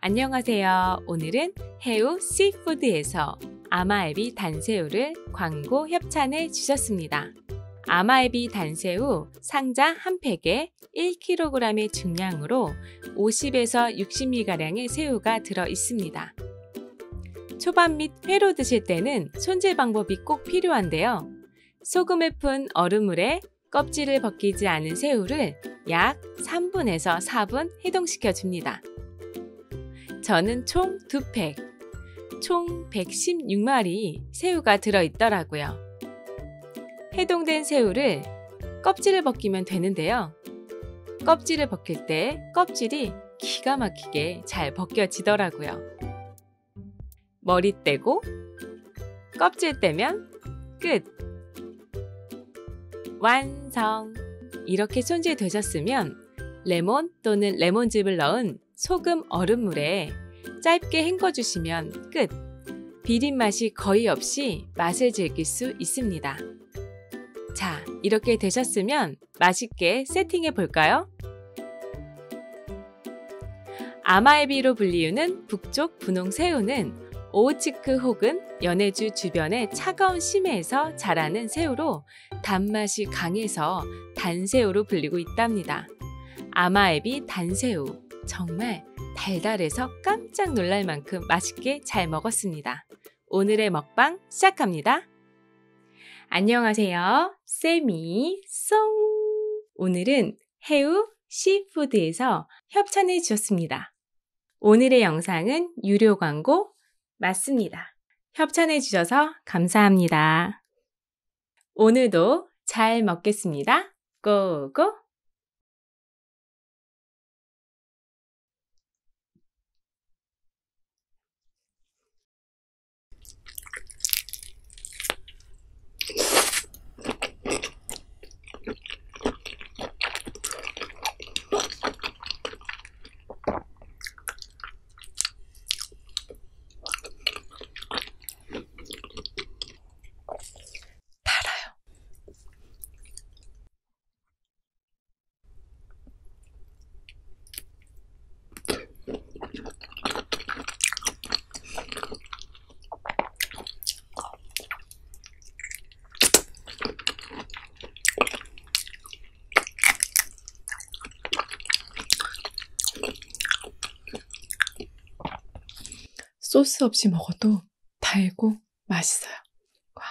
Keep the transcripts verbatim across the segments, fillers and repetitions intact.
안녕하세요. 오늘은 해우 씨푸드에서 아마에비 단새우를 광고 협찬해 주셨습니다. 아마에비 단새우 상자 한 팩에 일 킬로그램의 중량으로 오십에서 육십 밀가량의 새우가 들어 있습니다. 초밥 및 회로 드실 때는 손질 방법이 꼭 필요한데요. 소금을 푼 얼음물에 껍질을 벗기지 않은 새우를 약 삼 분에서 사 분 해동시켜 줍니다. 저는 총 두 팩, 총 백십육 마리 새우가 들어있더라고요. 해동된 새우를 껍질을 벗기면 되는데요. 껍질을 벗길 때 껍질이 기가 막히게 잘 벗겨지더라고요. 머리 떼고 껍질 떼면 끝! 완성! 이렇게 손질되셨으면 레몬 또는 레몬즙을 넣은 소금 얼음물에 짧게 헹궈주시면 끝! 비린 맛이 거의 없이 맛을 즐길 수 있습니다. 자, 이렇게 되셨으면 맛있게 세팅해 볼까요? 아마에비로 불리우는 북쪽 분홍새우는 오호츠크 혹은 연해주 주변의 차가운 심해에서 자라는 새우로 단맛이 강해서 단새우로 불리고 있답니다. 아마에비 단새우, 정말 달달해서 깜짝 놀랄 만큼 맛있게 잘 먹었습니다. 오늘의 먹방 시작합니다. 안녕하세요. 쌤이 송! 오늘은 해우 씨푸드에서 협찬해 주셨습니다. 오늘의 영상은 유료 광고 맞습니다. 협찬해 주셔서 감사합니다. 오늘도 잘 먹겠습니다. 고고! 소스 없이 먹어도 달고 맛있어요. 와.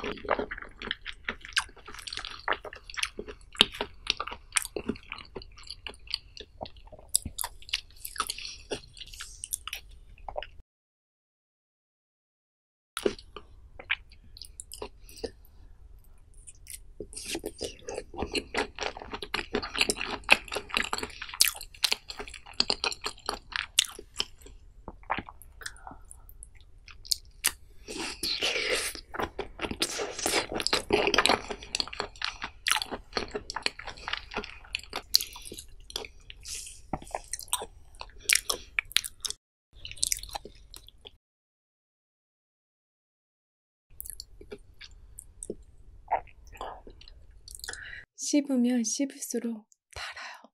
씹으면 씹을수록 달아요.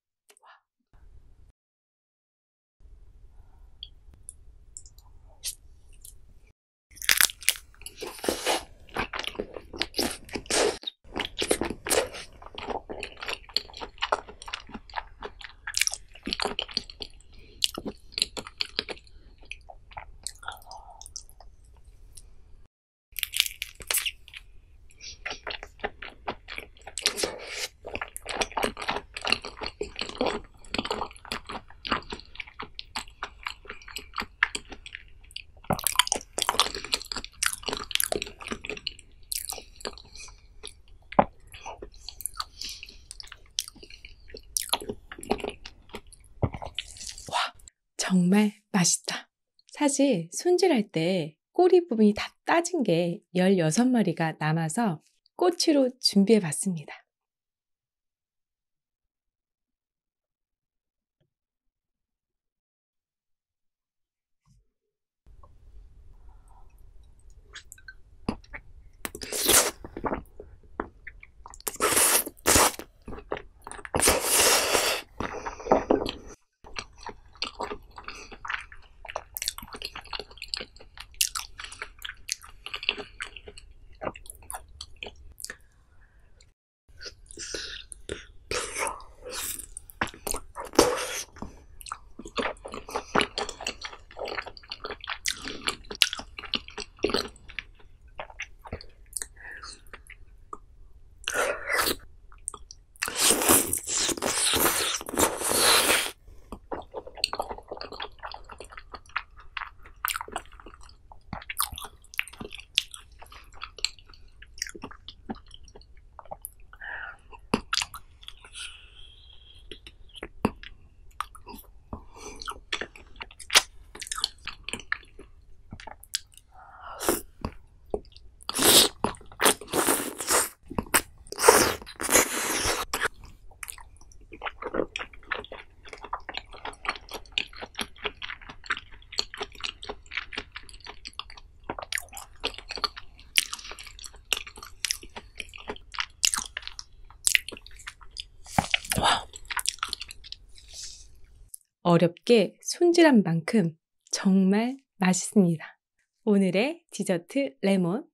정말 맛있다. 사실 손질할 때 꼬리 부분이 다 따진 게 열여섯 마리가 남아서 꼬치로 준비해 봤습니다. 어렵게 손질한 만큼 정말 맛있습니다. 오늘의 디저트 레몬.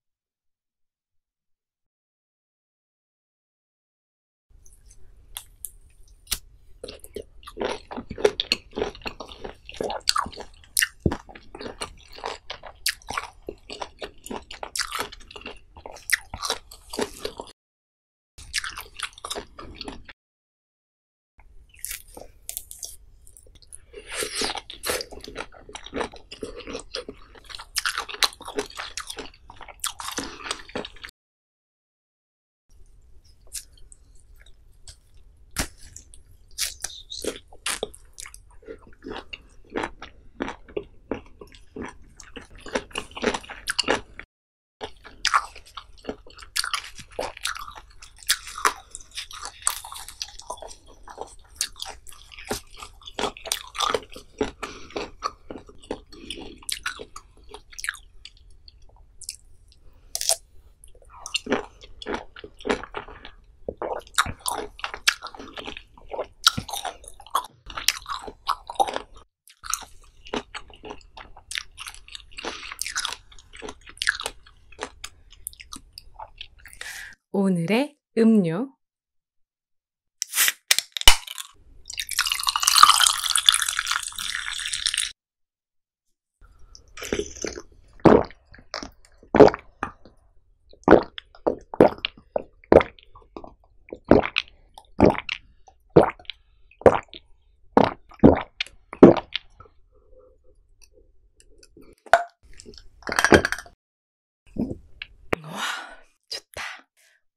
오늘의 음료.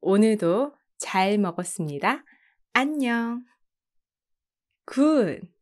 오늘도 잘 먹었습니다. 안녕. 굿.